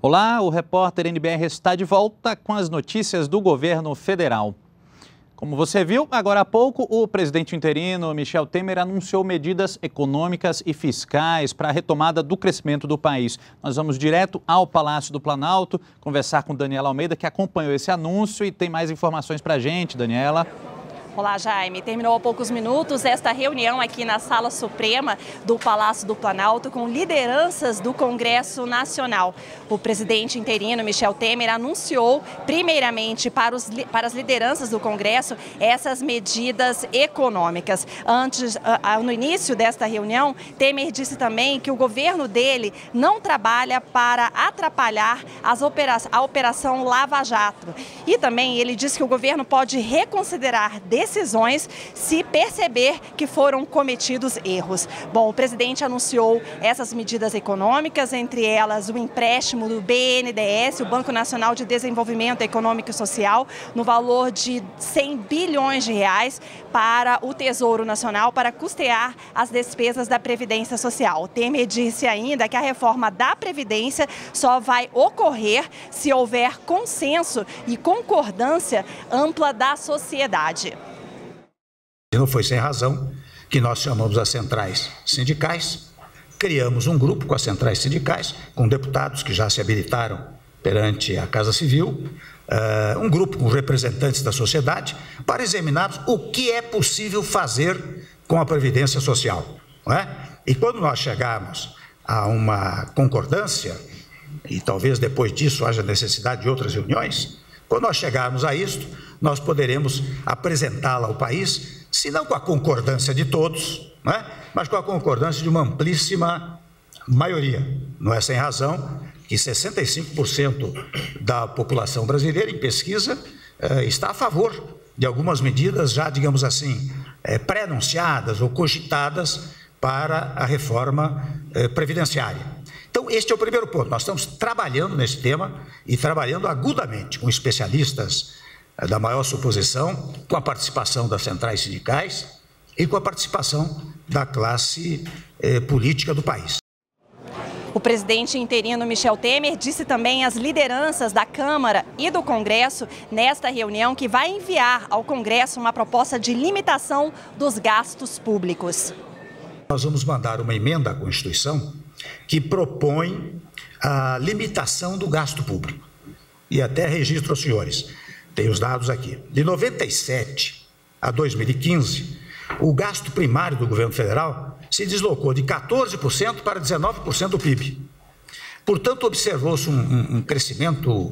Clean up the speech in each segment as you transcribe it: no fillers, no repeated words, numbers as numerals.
Olá, o repórter NBR está de volta com as notícias do governo federal. Como você viu, agora há pouco, o presidente interino Michel Temer anunciou medidas econômicas e fiscais para a retomada do crescimento do país. Nós vamos direto ao Palácio do Planalto conversar com Daniela Almeida, que acompanhou esse anúncio e tem mais informações para a gente. Daniela. Olá, Jaime. Terminou há poucos minutos esta reunião aqui na Sala Suprema do Palácio do Planalto com lideranças do Congresso Nacional. O presidente interino Michel Temer anunciou primeiramente para as lideranças do Congresso essas medidas econômicas. No início desta reunião, Temer disse também que o governo dele não trabalha para atrapalhar a Operação Lava Jato. E também ele disse que o governo pode reconsiderar decisões se perceber que foram cometidos erros. Bom, o presidente anunciou essas medidas econômicas, entre elas o empréstimo do BNDES, o Banco Nacional de Desenvolvimento Econômico e Social, no valor de 100 bilhões de reais para o Tesouro Nacional para custear as despesas da Previdência Social. O Temer disse ainda que a reforma da Previdência só vai ocorrer se houver consenso e concordância ampla da sociedade. Não foi sem razão que nós chamamos as centrais sindicais, criamos um grupo com as centrais sindicais, com deputados que já se habilitaram perante a Casa Civil, um grupo com representantes da sociedade, para examinarmos o que é possível fazer com a Previdência Social, não é? E quando nós chegarmos a uma concordância, e talvez depois disso haja necessidade de outras reuniões, quando nós chegarmos a isso, nós poderemos apresentá-la ao país, se não com a concordância de todos, não é? Mas com a concordância de uma amplíssima maioria. Não é sem razão que 65% da população brasileira, em pesquisa, está a favor de algumas medidas já, digamos assim, pré-anunciadas ou cogitadas para a reforma previdenciária. Então, este é o primeiro ponto. Nós estamos trabalhando nesse tema e trabalhando agudamente com especialistas da maior suposição, com a participação das centrais sindicais e com a participação da classe política do país. O presidente interino Michel Temer disse também às lideranças da Câmara e do Congresso nesta reunião que vai enviar ao Congresso uma proposta de limitação dos gastos públicos. Nós vamos mandar uma emenda à Constituição que propõe a limitação do gasto público. E até registro aos senhores, tem os dados aqui. De 97 a 2015, o gasto primário do governo federal se deslocou de 14% para 19% do PIB. Portanto, observou-se um crescimento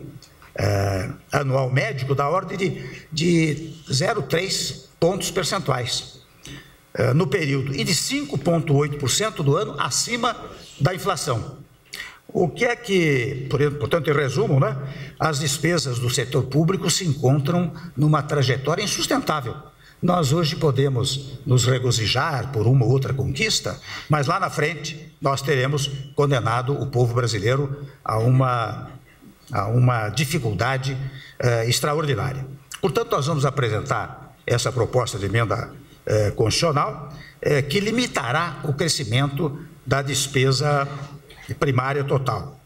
anual médio da ordem de 0,3 pontos percentuais no período e de 5,8% do ano acima da inflação. O que é que, portanto, em resumo, né, as despesas do setor público se encontram numa trajetória insustentável. Nós hoje podemos nos regozijar por uma ou outra conquista, mas lá na frente nós teremos condenado o povo brasileiro a uma dificuldade extraordinária. Portanto, nós vamos apresentar essa proposta de emenda constitucional que limitará o crescimento da despesa primária total.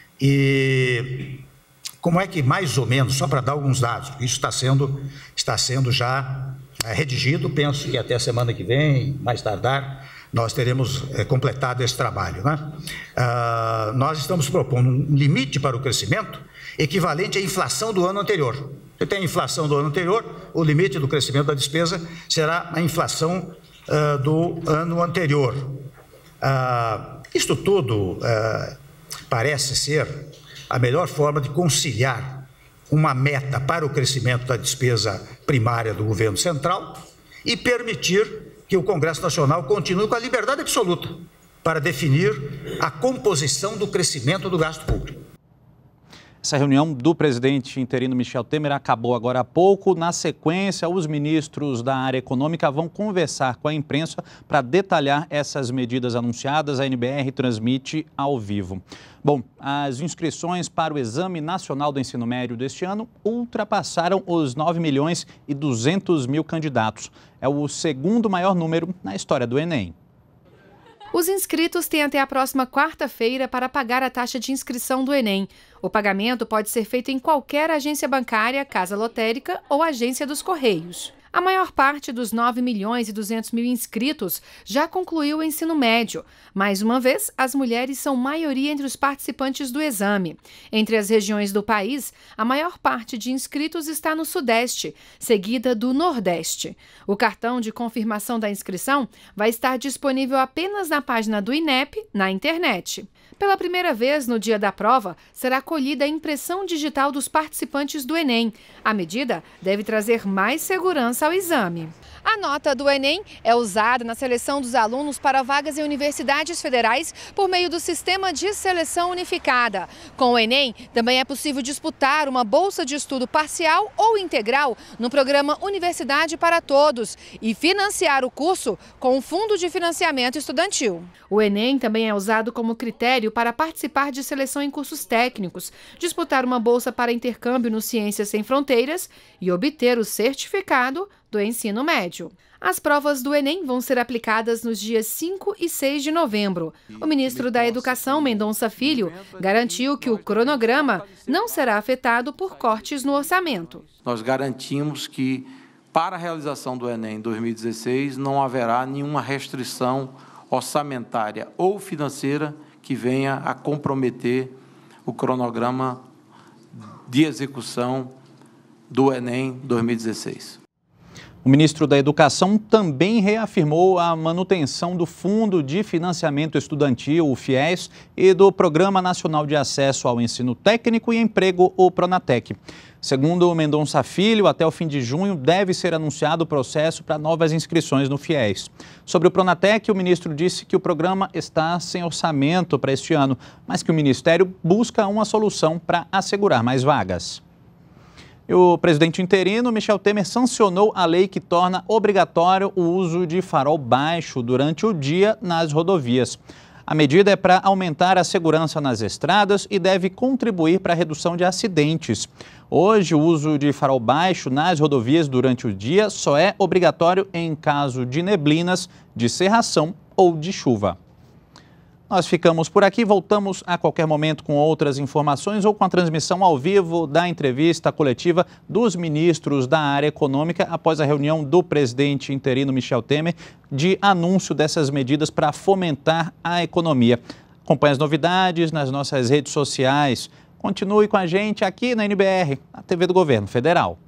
E como é que, mais ou menos, só para dar alguns dados, porque isso está sendo já redigido, penso que até a semana que vem, mais tardar, nós teremos completado esse trabalho, né? Nós estamos propondo um limite para o crescimento equivalente à inflação do ano anterior. Você tem a inflação do ano anterior, o limite do crescimento da despesa será a inflação do ano anterior. Isto tudo parece ser a melhor forma de conciliar uma meta para o crescimento da despesa primária do governo central e permitir que o Congresso Nacional continue com a liberdade absoluta para definir a composição do crescimento do gasto público. Essa reunião do presidente interino Michel Temer acabou agora há pouco. Na sequência, os ministros da área econômica vão conversar com a imprensa para detalhar essas medidas anunciadas. A NBR transmite ao vivo. Bom, as inscrições para o Exame Nacional do Ensino Médio deste ano ultrapassaram os 9.200.000 candidatos. É o segundo maior número na história do Enem. Os inscritos têm até a próxima quarta-feira para pagar a taxa de inscrição do Enem. O pagamento pode ser feito em qualquer agência bancária, casa lotérica ou agência dos Correios. A maior parte dos 9.200.000 inscritos já concluiu o ensino médio. Mais uma vez, as mulheres são maioria entre os participantes do exame. Entre as regiões do país, a maior parte de inscritos está no Sudeste, seguida do Nordeste. O cartão de confirmação da inscrição vai estar disponível apenas na página do INEP, na internet. Pela primeira vez no dia da prova, será colhida a impressão digital dos participantes do Enem. A medida deve trazer mais segurança ao exame. A nota do Enem é usada na seleção dos alunos para vagas em universidades federais por meio do Sistema de Seleção Unificada. Com o Enem, também é possível disputar uma bolsa de estudo parcial ou integral no programa Universidade para Todos e financiar o curso com o Fundo de Financiamento Estudantil. O Enem também é usado como critério para participar de seleção em cursos técnicos, disputar uma bolsa para intercâmbio no Ciências Sem Fronteiras e obter o certificado do ensino médio. As provas do Enem vão ser aplicadas nos dias 5 e 6 de novembro. O ministro da Educação, Mendonça Filho, garantiu que o cronograma não será afetado por cortes no orçamento. Nós garantimos que, para a realização do Enem 2016, não haverá nenhuma restrição orçamentária ou financeira que venha a comprometer o cronograma de execução do Enem 2016. O ministro da Educação também reafirmou a manutenção do Fundo de Financiamento Estudantil, o FIES, e do Programa Nacional de Acesso ao Ensino Técnico e Emprego, o Pronatec. Segundo o Mendonça Filho, até o fim de junho deve ser anunciado o processo para novas inscrições no FIES. Sobre o Pronatec, o ministro disse que o programa está sem orçamento para este ano, mas que o Ministério busca uma solução para assegurar mais vagas. E o presidente interino, Michel Temer, sancionou a lei que torna obrigatório o uso de farol baixo durante o dia nas rodovias. A medida é para aumentar a segurança nas estradas e deve contribuir para a redução de acidentes. Hoje, o uso de farol baixo nas rodovias durante o dia só é obrigatório em caso de neblinas, de cerração ou de chuva. Nós ficamos por aqui, voltamos a qualquer momento com outras informações ou com a transmissão ao vivo da entrevista coletiva dos ministros da área econômica após a reunião do presidente interino Michel Temer de anúncio dessas medidas para fomentar a economia. Acompanhe as novidades nas nossas redes sociais. Continue com a gente aqui na NBR, a TV do Governo Federal.